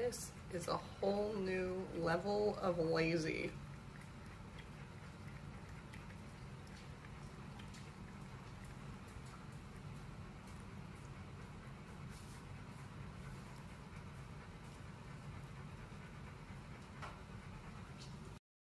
This is a whole new level of lazy.